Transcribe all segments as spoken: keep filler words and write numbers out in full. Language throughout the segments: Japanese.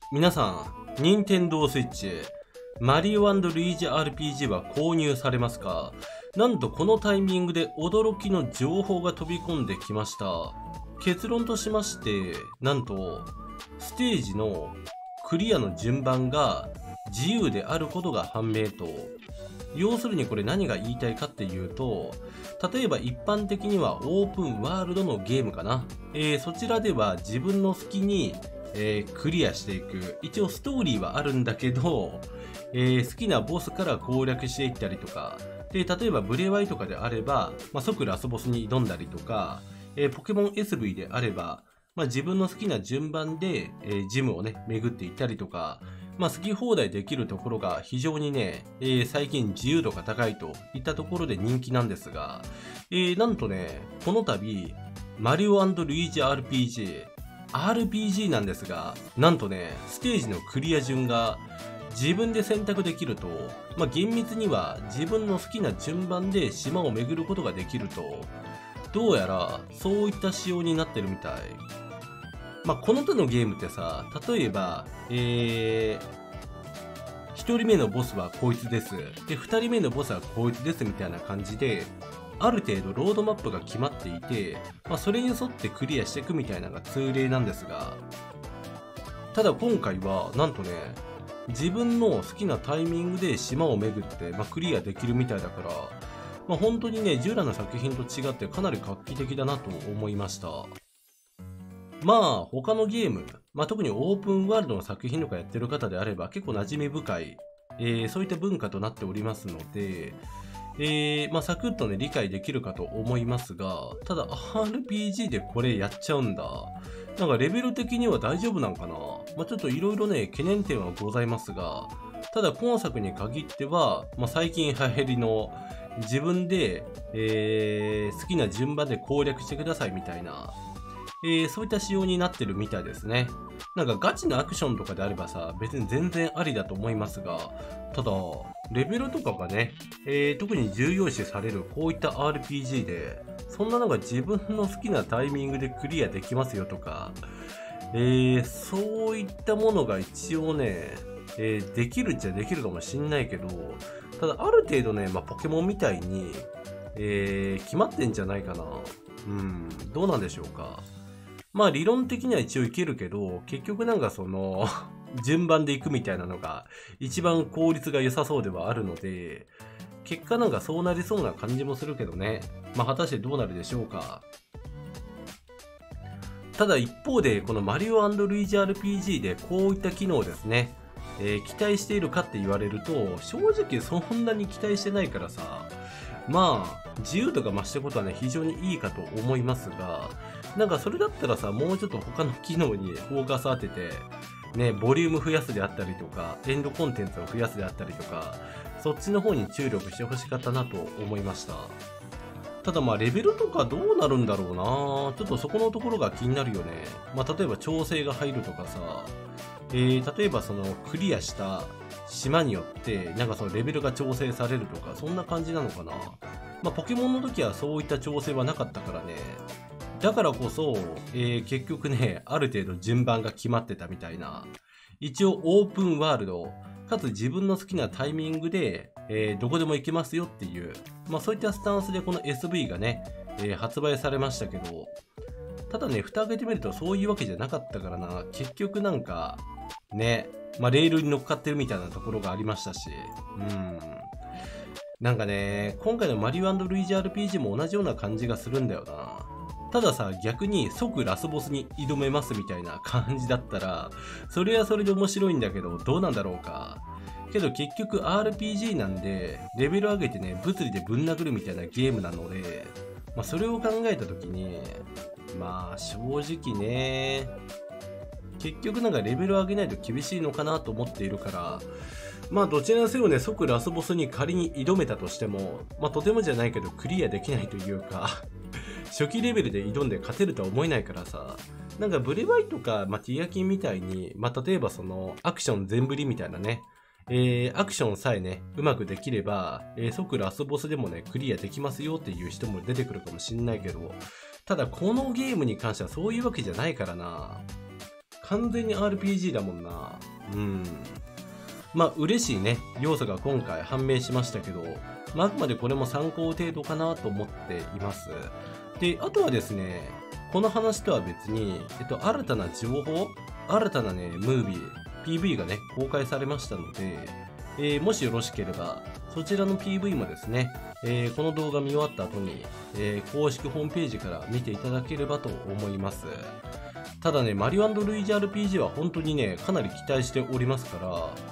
皆さん、任天堂スイッチ、マリオ&ルイージ アールピージー は購入されますか？なんとこのタイミングで驚きの情報が飛び込んできました。結論としまして、なんと、ステージのクリアの順番が自由であることが判明と。要するにこれ何が言いたいかっていうと、例えば一般的にはオープンワールドのゲームかな。えー、そちらでは自分の好きに、えー、クリアしていく。一応ストーリーはあるんだけど、えー、好きなボスから攻略していったりとか。で、例えばブレワイとかであれば、まあ、即ラスボスに挑んだりとか、えー、ポケモン エスブイ であれば、まあ、自分の好きな順番で、えー、ジムをね、巡っていったりとか、まあ、好き放題できるところが非常にね、えー、最近自由度が高いといったところで人気なんですが、えー、なんとね、この度、マリオ&ルイージ アールピージー、アールピージー なんですが、なんとね、ステージのクリア順が自分で選択できると、まあ、厳密には自分の好きな順番で島を巡ることができると、どうやらそういった仕様になってるみたい。まあ、この手のゲームってさ、例えば、えー、ひとりめのボスはこいつです。で、ふたりめのボスはこいつですみたいな感じで、ある程度ロードマップが決まっていて、まあ、それに沿ってクリアしていくみたいなのが通例なんですが、ただ今回は、なんとね、自分の好きなタイミングで島を巡って、まあ、クリアできるみたいだから、まあ、本当にね、従来の作品と違ってかなり画期的だなと思いました。まあ、他のゲーム、まあ、特にオープンワールドの作品とかやってる方であれば結構馴染み深い、えー、そういった文化となっておりますので、えー、まあ、サクッとね、理解できるかと思いますが、ただ アールピージー でこれやっちゃうんだ。なんかレベル的には大丈夫なんかな？まあ、ちょっといろいろね、懸念点はございますが、ただ今作に限っては、まあ、最近流行りの自分で、えー、好きな順番で攻略してくださいみたいな、えー、そういった仕様になってるみたいですね。なんかガチのアクションとかであればさ、別に全然ありだと思いますが、ただ、レベルとかがね、えー、特に重要視されるこういった アールピージー で、そんなのが自分の好きなタイミングでクリアできますよとか、えー、そういったものが一応ね、えー、できるっちゃできるかもしんないけど、ただある程度ね、まあ、ポケモンみたいに、えー、決まってんじゃないかな。うん、どうなんでしょうか。まあ理論的には一応いけるけど、結局なんかその、順番でいくみたいなのが一番効率が良さそうではあるので、結果なんかそうなりそうな感じもするけどね。まあ果たしてどうなるでしょうか。ただ一方で、このマリオ&ルイージ アールピージー でこういった機能ですね、えー、期待しているかって言われると、正直そんなに期待してないからさ、まあ、自由度が増したことはね、非常にいいかと思いますが、なんかそれだったらさ、もうちょっと他の機能にフォーカス当てて、ね、ボリューム増やすであったりとか、エンドコンテンツを増やすであったりとか、そっちの方に注力してほしかったなと思いました。ただまあレベルとかどうなるんだろうな、ちょっとそこのところが気になるよね。まあ例えば調整が入るとかさ、えー、例えばそのクリアした島によってなんかそのレベルが調整されるとか、そんな感じなのかな。まあポケモンの時はそういった調整はなかったからね。だからこそ、えー、結局ね、ある程度順番が決まってたみたいな。一応オープンワールド、かつ自分の好きなタイミングで、えー、どこでも行けますよっていう、まあそういったスタンスでこの エスブイ がね、えー、発売されましたけど、ただね、蓋開けてみるとそういうわけじゃなかったからな、結局なんか、ね、まあレールに乗っかってるみたいなところがありましたし、うん。なんかね、今回のマリオ&ルイージ アールピージー も同じような感じがするんだよな。たださ、逆に即ラスボスに挑めますみたいな感じだったら、それはそれで面白いんだけど、どうなんだろうか。けど結局 アールピージー なんで、レベル上げてね、物理でぶん殴るみたいなゲームなので、まあそれを考えたときに、まあ正直ね、結局なんかレベル上げないと厳しいのかなと思っているから、まあどちらにせよね、即ラスボスに仮に挑めたとしても、まあとてもじゃないけどクリアできないというか、初期レベルで挑んで勝てるとは思えないからさ、なんかブレワイとか、まあ、ティアキンみたいに、まあ、例えばそのアクション全振りみたいなね、えー、アクションさえね、うまくできれば、えー、即ラスボスでもね、クリアできますよっていう人も出てくるかもしんないけど、ただこのゲームに関してはそういうわけじゃないからな。 完全に アールピージー だもんな。うん。まあ、嬉しいね、要素が今回判明しましたけど、まあ、あくまでこれも参考程度かなと思っています。で、あとはですね、この話とは別に、えっと、新たな情報、新たなね、ムービー、ピーブイ がね、公開されましたので、えー、もしよろしければ、そちらの ピーブイ もですね、えー、この動画見終わった後に、えー、公式ホームページから見ていただければと思います。ただね、マリオ&ルイージ アールピージー は本当にね、かなり期待しておりますから、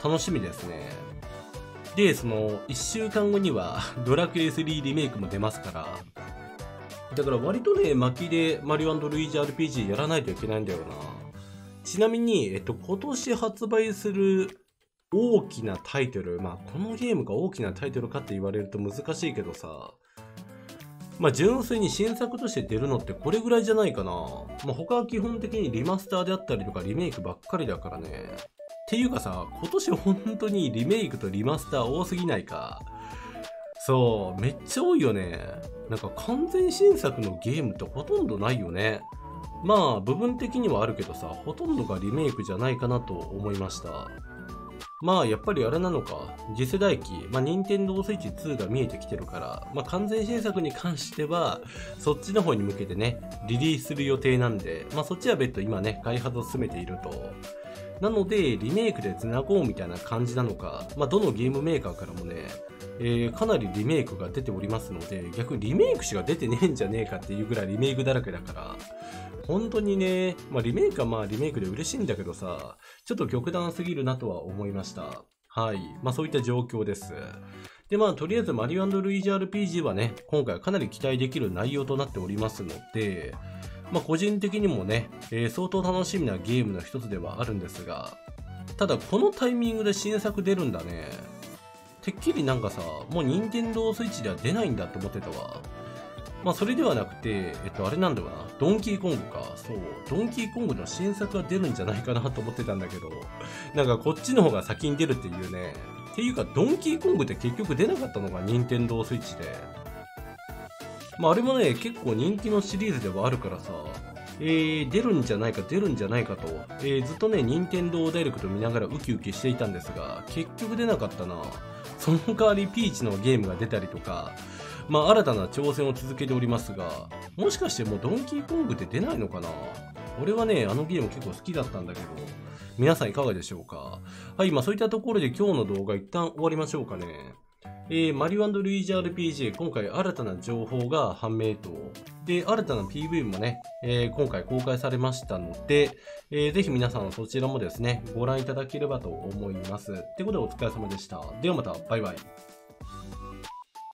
楽しみですね。で、その、いっしゅうかんごには、ドラクエスリーリメイクも出ますから、だから割とね、巻きでマリオ&ルイージ アールピージー やらないといけないんだよな。ちなみに、えっと、今年発売する大きなタイトル、まあ、このゲームが大きなタイトルかって言われると難しいけどさ、まあ、純粋に新作として出るのってこれぐらいじゃないかな。まあ、他は基本的にリマスターであったりとかリメイクばっかりだからね。っていうかさ、今年本当にリメイクとリマスター多すぎないか。そう、めっちゃ多いよね。なんか完全新作のゲームってほとんどないよね。まあ、部分的にはあるけどさ、ほとんどがリメイクじゃないかなと思いました。まあ、やっぱりあれなのか、次世代機、まあ、ニンテンドースイッチツーが見えてきてるから、まあ、完全新作に関しては、そっちの方に向けてね、リリースする予定なんで、まあ、そっちは別途今ね、開発を進めていると。なので、リメイクで繋ごうみたいな感じなのか、まあ、どのゲームメーカーからもね、えー、かなりリメイクが出ておりますので、逆にリメイクしか出てねえんじゃねえかっていうぐらいリメイクだらけだから、本当にね、まあリメイクはまあリメイクで嬉しいんだけどさ、ちょっと極端すぎるなとは思いました。はい。まあそういった状況です。でまあとりあえずマリオ&ルイージ アールピージー はね、今回かなり期待できる内容となっておりますので、まあ個人的にもね、えー、相当楽しみなゲームの一つではあるんですが、ただこのタイミングで新作出るんだね。てっきりなんかさ、もう任天堂スイッチでは出ないんだって思ってたわ。まあそれではなくて、えっとあれなんだよな、ドンキーコングか。そう、ドンキーコングの新作が出るんじゃないかなと思ってたんだけど、なんかこっちの方が先に出るっていうね。っていうか、ドンキーコングって結局出なかったのが任天堂スイッチで。まああれもね、結構人気のシリーズではあるからさ、えー、出るんじゃないか出るんじゃないかと、えー、ずっとね、任天堂ダイレクト見ながらウキウキしていたんですが、結局出なかったな。その代わりピーチのゲームが出たりとか、まあ新たな挑戦を続けておりますが、もしかしてもうドンキーコングって出ないのかな。俺はね、あのゲーム結構好きだったんだけど、皆さんいかがでしょうか。はい、まあそういったところで今日の動画一旦終わりましょうかね。えー、マリオ&ルイージ アールピージー 今回新たな情報が判明と。で、新たな ピーブイ もね、えー、今回公開されましたので、えー、ぜひ皆さんそちらもですね、ご覧いただければと思います。ってことでお疲れ様でした。ではまた、バイバイ。